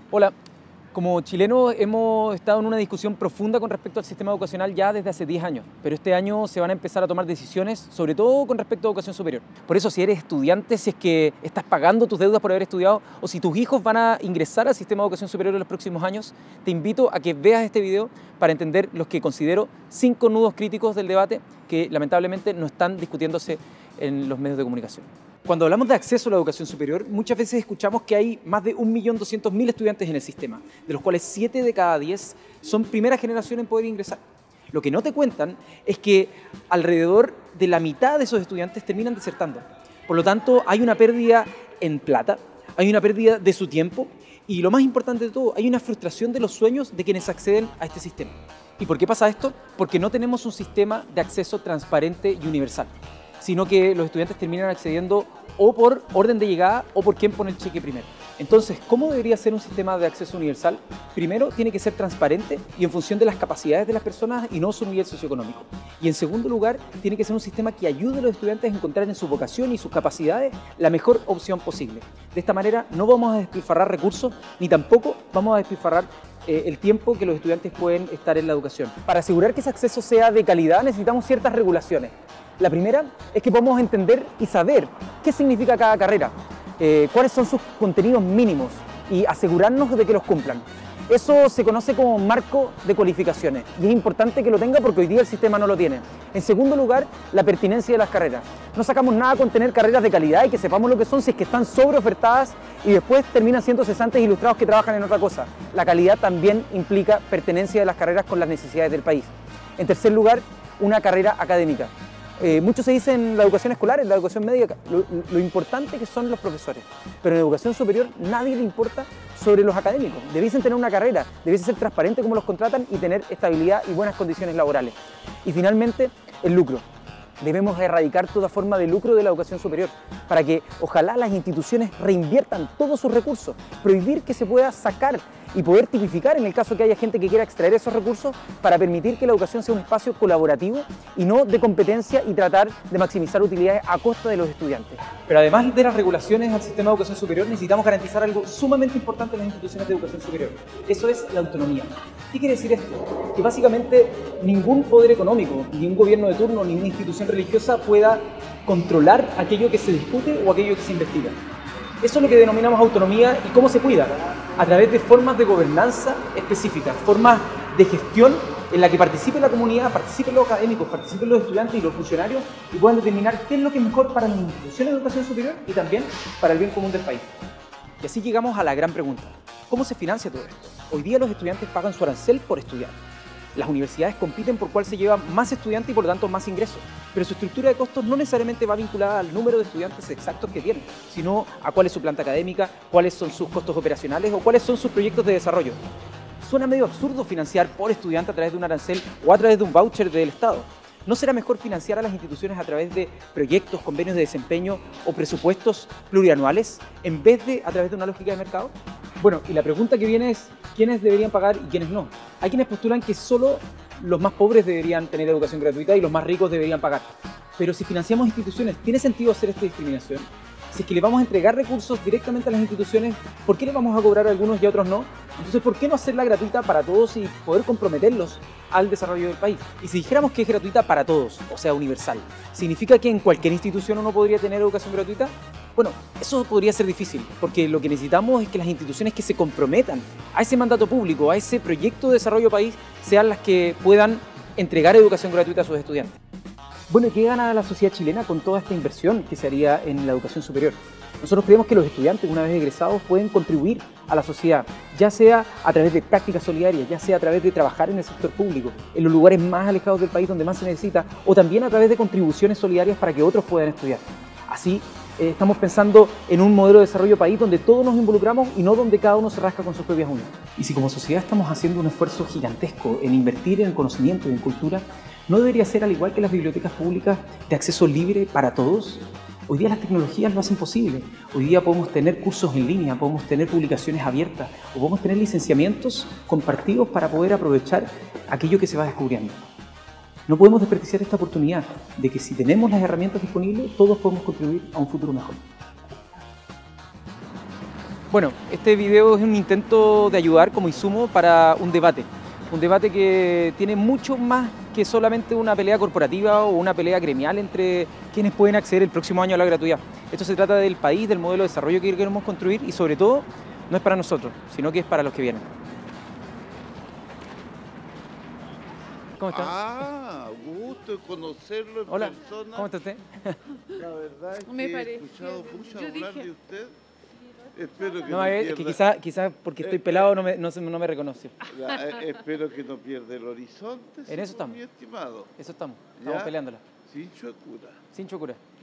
Hola, como chilenos hemos estado en una discusión profunda con respecto al sistema educacional ya desde hace 10 años, pero este año se van a empezar a tomar decisiones, sobre todo con respecto a educación superior. Por eso, si eres estudiante, si es que estás pagando tus deudas por haber estudiado, o si tus hijos van a ingresar al sistema de educación superior en los próximos años, te invito a que veas este video para entender los que considero 5 nudos críticos del debate que lamentablemente no están discutiéndose en los medios de comunicación. Cuando hablamos de acceso a la educación superior, muchas veces escuchamos que hay más de 1.200.000 estudiantes en el sistema, de los cuales 7 de cada 10 son primera generación en poder ingresar. Lo que no te cuentan es que alrededor de la mitad de esos estudiantes terminan desertando. Por lo tanto, hay una pérdida en plata, hay una pérdida de su tiempo y, lo más importante de todo, hay una frustración de los sueños de quienes acceden a este sistema. ¿Y por qué pasa esto? Porque no tenemos un sistema de acceso transparente y universal, sino que los estudiantes terminan accediendo o por orden de llegada o por quién pone el cheque primero. Entonces, ¿cómo debería ser un sistema de acceso universal? Primero, tiene que ser transparente y en función de las capacidades de las personas y no su nivel socioeconómico. Y en segundo lugar, tiene que ser un sistema que ayude a los estudiantes a encontrar en su vocación y sus capacidades la mejor opción posible. De esta manera, no vamos a despilfarrar recursos ni tampoco vamos a despilfarrar el tiempo que los estudiantes pueden estar en la educación. Para asegurar que ese acceso sea de calidad, necesitamos ciertas regulaciones. La primera es que podamos entender y saber qué significa cada carrera, cuáles son sus contenidos mínimos y asegurarnos de que los cumplan. Eso se conoce como marco de cualificaciones y es importante que lo tenga porque hoy día el sistema no lo tiene. En segundo lugar, la pertinencia de las carreras. No sacamos nada con tener carreras de calidad y que sepamos lo que son si es que están sobreofertadas y después terminan siendo cesantes ilustrados que trabajan en otra cosa. La calidad también implica pertenencia de las carreras con las necesidades del país. En tercer lugar, una carrera académica. Mucho se dice en la educación escolar, en la educación media, lo importante que son los profesores, pero en educación superior nadie le importa sobre los académicos. Debiesen tener una carrera, debiesen ser transparentes como los contratan y tener estabilidad y buenas condiciones laborales. Y finalmente, el lucro. Debemos erradicar toda forma de lucro de la educación superior para que ojalá las instituciones reinviertan todos sus recursos, prohibir que se pueda sacar y poder tipificar en el caso que haya gente que quiera extraer esos recursos para permitir que la educación sea un espacio colaborativo y no de competencia y tratar de maximizar utilidades a costa de los estudiantes. Pero además de las regulaciones al sistema de educación superior, necesitamos garantizar algo sumamente importante en las instituciones de educación superior. Eso es la autonomía. ¿Qué quiere decir esto? Que básicamente ningún poder económico, ni un gobierno de turno, ni una institución religiosa pueda controlar aquello que se discute o aquello que se investiga. Eso es lo que denominamos autonomía. ¿Y cómo se cuida? A través de formas de gobernanza específicas, formas de gestión en la que participe la comunidad, participen los académicos, participen los estudiantes y los funcionarios y puedan determinar qué es lo que es mejor para las instituciones de educación superior y también para el bien común del país. Y así llegamos a la gran pregunta: ¿cómo se financia todo esto? Hoy día los estudiantes pagan su arancel por estudiar. Las universidades compiten por cuál se lleva más estudiantes y por lo tanto más ingresos, pero su estructura de costos no necesariamente va vinculada al número de estudiantes exactos que tienen, sino a cuál es su planta académica, cuáles son sus costos operacionales o cuáles son sus proyectos de desarrollo. Suena medio absurdo financiar por estudiante a través de un arancel o a través de un voucher del Estado. ¿No será mejor financiar a las instituciones a través de proyectos, convenios de desempeño o presupuestos plurianuales en vez de a través de una lógica de mercado? Bueno, y la pregunta que viene es: ¿quiénes deberían pagar y quiénes no? Hay quienes postulan que solo los más pobres deberían tener educación gratuita y los más ricos deberían pagar. Pero si financiamos instituciones, ¿tiene sentido hacer esta discriminación? Si es que le vamos a entregar recursos directamente a las instituciones, ¿por qué le vamos a cobrar a algunos y a otros no? Entonces, ¿por qué no hacerla gratuita para todos y poder comprometerlos al desarrollo del país? Y si dijéramos que es gratuita para todos, o sea, universal, ¿significa que en cualquier institución uno podría tener educación gratuita? Bueno, eso podría ser difícil, porque lo que necesitamos es que las instituciones que se comprometan a ese mandato público, a ese proyecto de desarrollo país, sean las que puedan entregar educación gratuita a sus estudiantes. Bueno, ¿y qué gana la sociedad chilena con toda esta inversión que se haría en la educación superior? Nosotros creemos que los estudiantes, una vez egresados, pueden contribuir a la sociedad, ya sea a través de prácticas solidarias, ya sea a través de trabajar en el sector público, en los lugares más alejados del país donde más se necesita, o también a través de contribuciones solidarias para que otros puedan estudiar. Así, estamos pensando en un modelo de desarrollo país donde todos nos involucramos y no donde cada uno se rasca con sus propias uñas. Y si como sociedad estamos haciendo un esfuerzo gigantesco en invertir en el conocimiento y en cultura, ¿no debería ser, al igual que las bibliotecas públicas, de acceso libre para todos? Hoy día las tecnologías lo hacen posible. Hoy día podemos tener cursos en línea, podemos tener publicaciones abiertas o podemos tener licenciamientos compartidos para poder aprovechar aquello que se va descubriendo. No podemos desperdiciar esta oportunidad de que si tenemos las herramientas disponibles, todos podemos contribuir a un futuro mejor. Bueno, este video es un intento de ayudar como insumo para un debate que tiene mucho más que solamente una pelea corporativa o una pelea gremial entre quienes pueden acceder el próximo año a la gratuidad. Esto se trata del país, del modelo de desarrollo que queremos construir y sobre todo no es para nosotros, sino que es para los que vienen. ¿Cómo está? Ah, gusto conocerlo en Hola, persona. ¿cómo está usted? La verdad es Me que he pareció, escuchado mucho yo hablar dije- de usted. Espero que No, no es que pierda, quizás porque estoy pelado no me reconoció. espero que no pierda el horizonte, En eso estamos. mi estimado. Eso estamos ¿Ya? peleándola, Sin chocura. sin chocura.